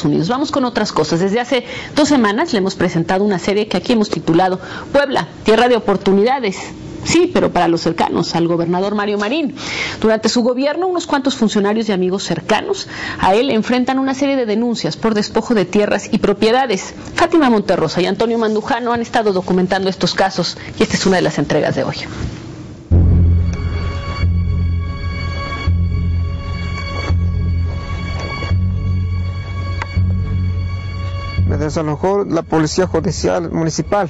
Unidos. Vamos con otras cosas. Desde hace 2 semanas le hemos presentado una serie que aquí hemos titulado Puebla, tierra de oportunidades. Sí, pero para los cercanos al gobernador Mario Marín. Durante su gobierno, unos cuantos funcionarios y amigos cercanos a él enfrentan una serie de denuncias por despojo de tierras y propiedades. Fátima Monterrosa y Antonio Mandujano han estado documentando estos casos y esta es una de las entregas de hoy. Me desalojó la policía judicial municipal,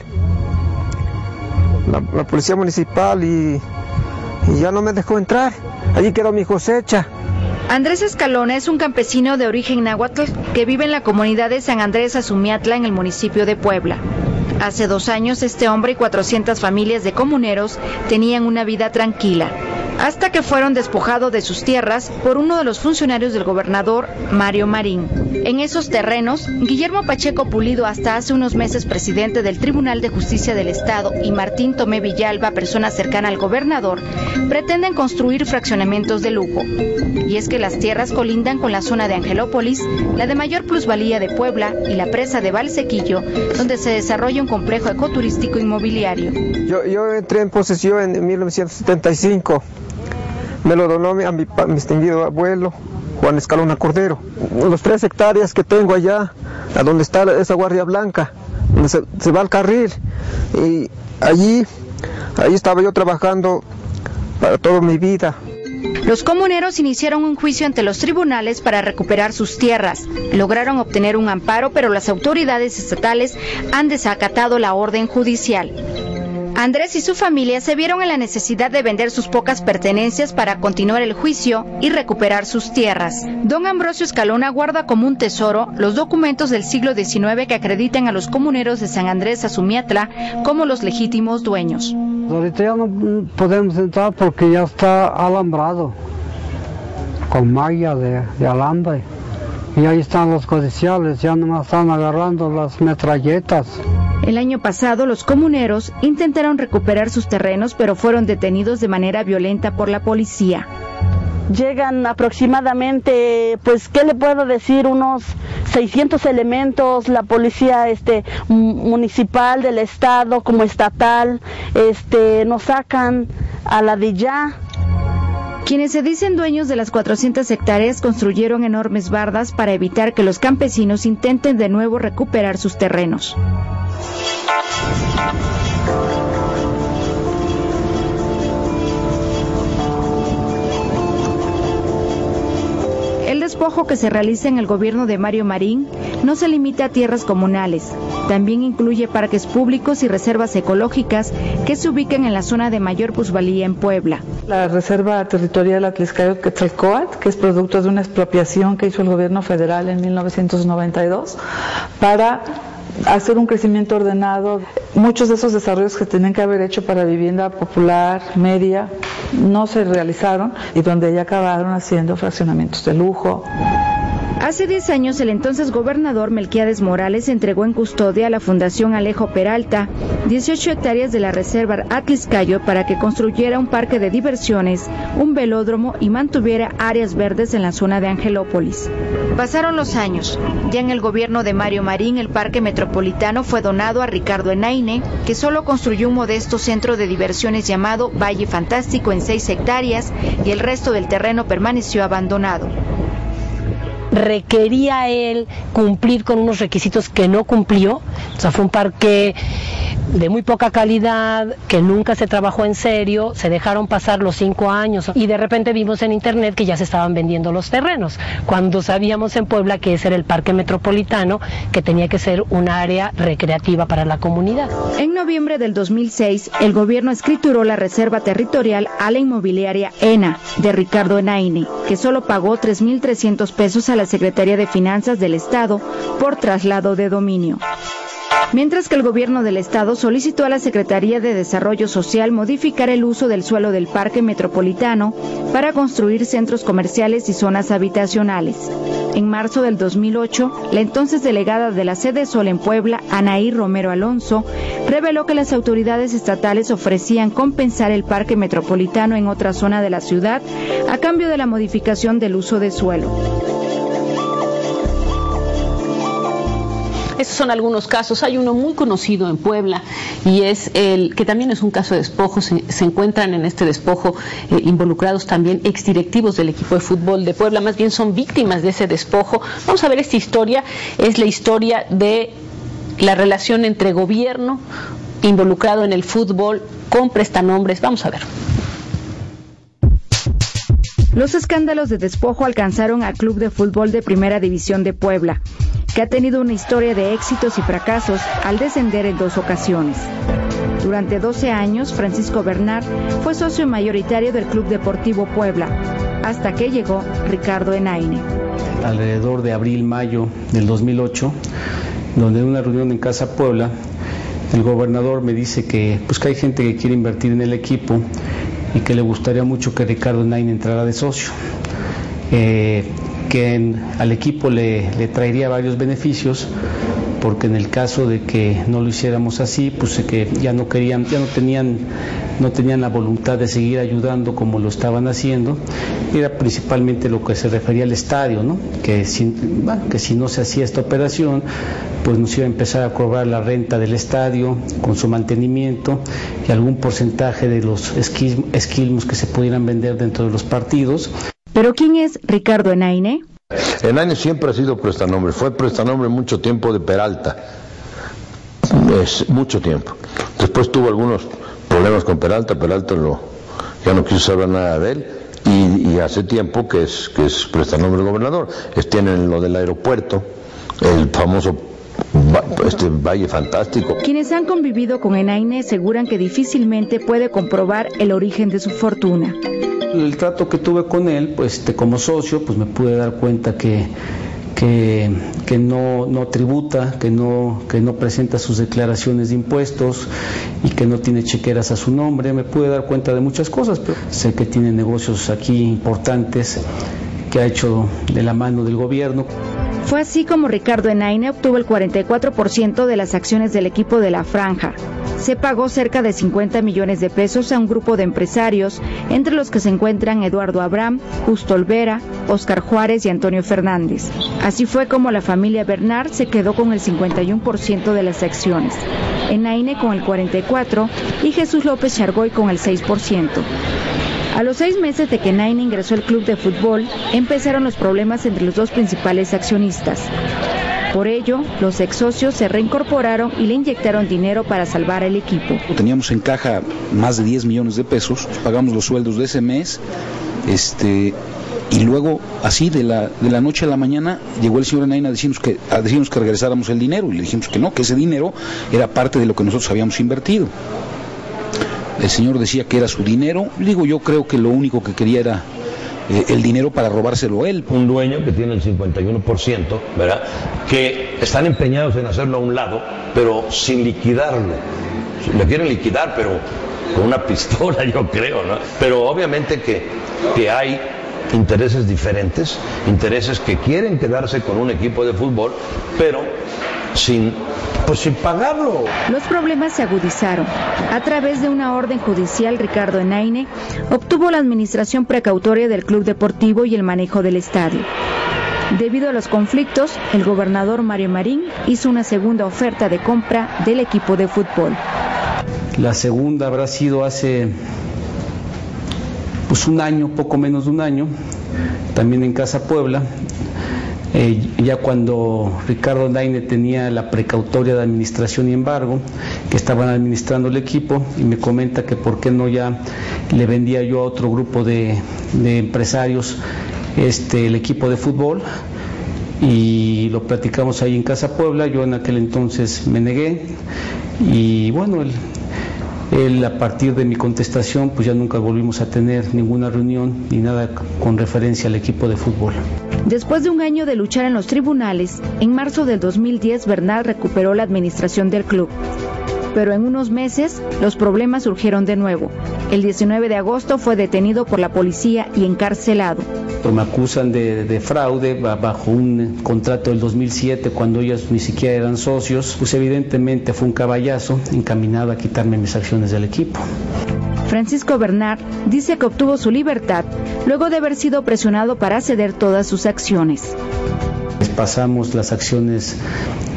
la policía municipal y ya no me dejó entrar. Allí quedó mi cosecha. Andrés Escalona es un campesino de origen náhuatl que vive en la comunidad de San Andrés Azumiatla en el municipio de Puebla. Hace 2 años este hombre y 400 familias de comuneros tenían una vida tranquila, hasta que fueron despojados de sus tierras por uno de los funcionarios del gobernador Mario Marín. En esos terrenos, Guillermo Pacheco Pulido, hasta hace unos meses presidente del Tribunal de Justicia del Estado, y Martín Tomé Villalba, persona cercana al gobernador, pretenden construir fraccionamientos de lujo. Y es que las tierras colindan con la zona de Angelópolis, la de mayor plusvalía de Puebla, y la presa de Valsequillo, donde se desarrolla un complejo ecoturístico inmobiliario. Yo entré en posesión en 1975. Me lo donó a mi distinguido abuelo, Juan Escalona Cordero. Los 3 hectáreas que tengo allá, a donde está esa guardia blanca, donde se va al carril. Y ahí estaba yo trabajando para toda mi vida. Los comuneros iniciaron un juicio ante los tribunales para recuperar sus tierras. Lograron obtener un amparo, pero las autoridades estatales han desacatado la orden judicial. Andrés y su familia se vieron en la necesidad de vender sus pocas pertenencias para continuar el juicio y recuperar sus tierras. Don Ambrosio Escalona guarda como un tesoro los documentos del siglo XIX que acreditan a los comuneros de San Andrés Azumiatla como los legítimos dueños. Ahorita ya no podemos entrar porque ya está alambrado, con malla de alambre. Y ahí están los codiciales, ya nomás están agarrando las metralletas. El año pasado, los comuneros intentaron recuperar sus terrenos, pero fueron detenidos de manera violenta por la policía. Llegan aproximadamente, pues, ¿qué le puedo decir? Unos 600 elementos, la policía municipal del estado como estatal, nos sacan a la de ya. Quienes se dicen dueños de las 400 hectáreas construyeron enormes bardas para evitar que los campesinos intenten de nuevo recuperar sus terrenos. El despojo que se realiza en el gobierno de Mario Marín no se limita a tierras comunales, también incluye parques públicos y reservas ecológicas que se ubican en la zona de mayor plusvalía en Puebla. La Reserva Territorial Atliscayo-Quetzalcóatl, que es producto de una expropiación que hizo el gobierno federal en 1992 para hacer un crecimiento ordenado. Muchos de esos desarrollos que tenían que haber hecho para vivienda popular, media, no se realizaron y donde ya acabaron haciendo fraccionamientos de lujo. Hace 10 años, el entonces gobernador Melquiades Morales entregó en custodia a la Fundación Alejo Peralta 18 hectáreas de la Reserva Atliscayo para que construyera un parque de diversiones, un velódromo y mantuviera áreas verdes en la zona de Angelópolis. Pasaron los años. Ya en el gobierno de Mario Marín, el Parque Metropolitano fue donado a Ricardo Enaine, que solo construyó un modesto centro de diversiones llamado Valle Fantástico en 6 hectáreas y el resto del terreno permaneció abandonado. Requería él cumplir con unos requisitos que no cumplió, o sea, fue un parque de muy poca calidad, que nunca se trabajó en serio, se dejaron pasar los 5 años y de repente vimos en internet que ya se estaban vendiendo los terrenos, cuando sabíamos en Puebla que ese era el Parque Metropolitano, que tenía que ser un área recreativa para la comunidad. En noviembre del 2006, el gobierno escrituró la reserva territorial a la inmobiliaria ENA de Ricardo Enaine, que solo pagó 3,300 pesos a la Secretaría de Finanzas del Estado por traslado de dominio. Mientras que el gobierno del estado solicitó a la Secretaría de Desarrollo Social modificar el uso del suelo del Parque Metropolitano para construir centros comerciales y zonas habitacionales. En marzo del 2008, la entonces delegada de la Sede Sol en Puebla, Anaí Romero Alonso, reveló que las autoridades estatales ofrecían compensar el Parque Metropolitano en otra zona de la ciudad a cambio de la modificación del uso de suelo. Estos son algunos casos. Hay uno muy conocido en Puebla y es el que también es un caso de despojo. Se encuentran en este despojo involucrados también exdirectivos del equipo de fútbol de Puebla, más bien son víctimas de ese despojo. Vamos a ver esta historia. Es la historia de la relación entre gobierno involucrado en el fútbol con prestanombres. Vamos a ver. Los escándalos de despojo alcanzaron al Club de Fútbol de Primera División de Puebla, que ha tenido una historia de éxitos y fracasos al descender en 2 ocasiones. Durante 12 años, Francisco Bernard fue socio mayoritario del Club Deportivo Puebla, hasta que llegó Ricardo Enaine. Alrededor de abril-mayo del 2008, donde en una reunión en Casa Puebla, el gobernador me dice que hay gente que quiere invertir en el equipo y que le gustaría mucho que Ricardo Enaine entrara de socio, que al equipo le traería varios beneficios, porque en el caso de que no lo hiciéramos así, que ya no tenían la voluntad de seguir ayudando como lo estaban haciendo. Era principalmente lo que se refería al estadio, ¿no? Que si no se hacía esta operación, pues nos iba a empezar a cobrar la renta del estadio con su mantenimiento y algún porcentaje de los esquilmos que se pudieran vender dentro de los partidos. ¿Pero quién es Ricardo Enaine? Enaine siempre ha sido prestanombre, fue prestanombre mucho tiempo de Peralta, mucho tiempo. Después tuvo algunos problemas con Peralta ya no quiso saber nada de él, y hace tiempo que es prestanombre gobernador. Tienen lo del aeropuerto, el famoso Valle Fantástico. Quienes han convivido con Enaine aseguran que difícilmente puede comprobar el origen de su fortuna. El trato que tuve con él, como socio, me pude dar cuenta que no tributa, que no presenta sus declaraciones de impuestos y que no tiene chequeras a su nombre. Me pude dar cuenta de muchas cosas, pero sé que tiene negocios aquí importantes que ha hecho de la mano del gobierno. Fue así como Ricardo Enaine obtuvo el 44% de las acciones del equipo de La Franja. Se pagó cerca de 50 millones de pesos a un grupo de empresarios, entre los que se encuentran Eduardo Abraham, Justo Olvera, Óscar Juárez y Antonio Fernández. Así fue como la familia Bernard se quedó con el 51% de las acciones, Enaine con el 44% y Jesús López Chargoy con el 6%. A los 6 meses de que Enaine ingresó al club de fútbol, empezaron los problemas entre los 2 principales accionistas. Por ello, los ex socios se reincorporaron y le inyectaron dinero para salvar al equipo. Teníamos en caja más de 10 millones de pesos, pagamos los sueldos de ese mes, y luego, así de la noche a la mañana, llegó el señor Enaine a decirnos que regresáramos el dinero, y le dijimos que no, que ese dinero era parte de lo que nosotros habíamos invertido. El señor decía que era su dinero. Yo creo que lo único que quería era el dinero para robárselo él. Un dueño que tiene el 51%, ¿verdad? Que están empeñados en hacerlo a un lado, pero sin liquidarlo. Lo quieren liquidar, pero con una pistola, yo creo, ¿no? Pero obviamente que hay intereses diferentes, intereses que quieren quedarse con un equipo de fútbol, pero sin pagarlo. Los problemas se agudizaron. A través de una orden judicial, Ricardo Enaine obtuvo la administración precautoria del club deportivo y el manejo del estadio. Debido a los conflictos, el gobernador Mario Marín hizo una segunda oferta de compra del equipo de fútbol. La segunda habrá sido hace un año, poco menos de un año, también en Casa Puebla. Ya cuando Ricardo Enaine tenía la precautoria de administración y embargo, que estaban administrando el equipo, y me comenta que por qué no ya le vendía yo a otro grupo de empresarios el equipo de fútbol, y lo platicamos ahí en Casa Puebla. Yo en aquel entonces me negué, y bueno, él a partir de mi contestación ya nunca volvimos a tener ninguna reunión ni nada con referencia al equipo de fútbol. Después de un año de luchar en los tribunales, en marzo del 2010 Bernard recuperó la administración del club. Pero en unos meses los problemas surgieron de nuevo. El 19 de agosto fue detenido por la policía y encarcelado. Me acusan de fraude bajo un contrato del 2007, cuando ellos ni siquiera eran socios. Evidentemente fue un caballazo encaminado a quitarme mis acciones del equipo. Francisco Bernard dice que obtuvo su libertad luego de haber sido presionado para ceder todas sus acciones. Pasamos las acciones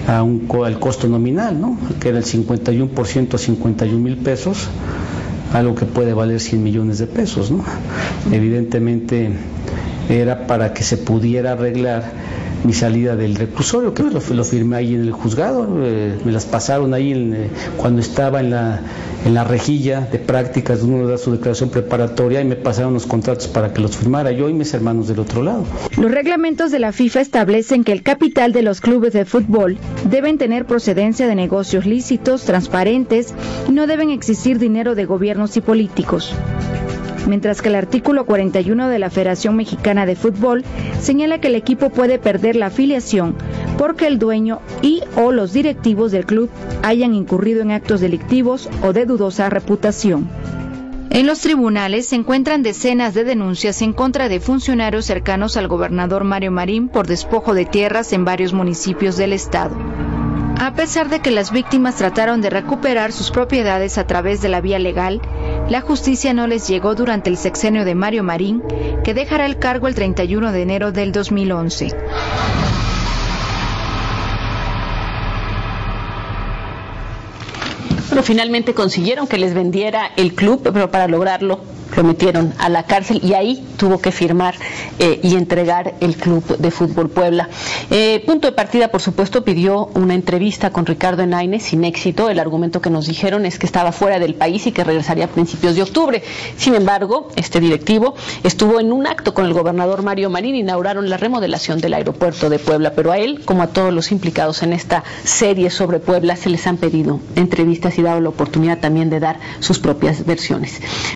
al costo nominal, ¿no? Que era el 51% a 51,000 pesos, algo que puede valer 100 millones de pesos, ¿no? Evidentemente era para que se pudiera arreglar mi salida del reclusorio, que lo firmé ahí en el juzgado, me las pasaron ahí cuando estaba en la rejilla de prácticas, uno da su declaración preparatoria y me pasaron los contratos para que los firmara yo y mis hermanos del otro lado. Los reglamentos de la FIFA establecen que el capital de los clubes de fútbol deben tener procedencia de negocios lícitos, transparentes y no deben existir dinero de gobiernos y políticos. Mientras que el artículo 41 de la Federación Mexicana de Fútbol señala que el equipo puede perder la afiliación porque el dueño y o los directivos del club hayan incurrido en actos delictivos o de dudosa reputación. En los tribunales se encuentran decenas de denuncias en contra de funcionarios cercanos al gobernador Mario Marín por despojo de tierras en varios municipios del estado. A pesar de que las víctimas trataron de recuperar sus propiedades a través de la vía legal, la justicia no les llegó durante el sexenio de Mario Marín, que dejará el cargo el 31 de enero del 2011. Bueno, finalmente consiguieron que les vendiera el club, pero para lograrlo lo metieron a la cárcel y ahí tuvo que firmar y entregar el Club de Fútbol Puebla. Punto de partida, por supuesto, pidió una entrevista con Ricardo Enaine sin éxito. El argumento que nos dijeron es que estaba fuera del país y que regresaría a principios de octubre. Sin embargo, este directivo estuvo en un acto con el gobernador Mario Marín, inauguraron la remodelación del aeropuerto de Puebla, pero a él, como a todos los implicados en esta serie sobre Puebla, se les han pedido entrevistas y dado la oportunidad también de dar sus propias versiones.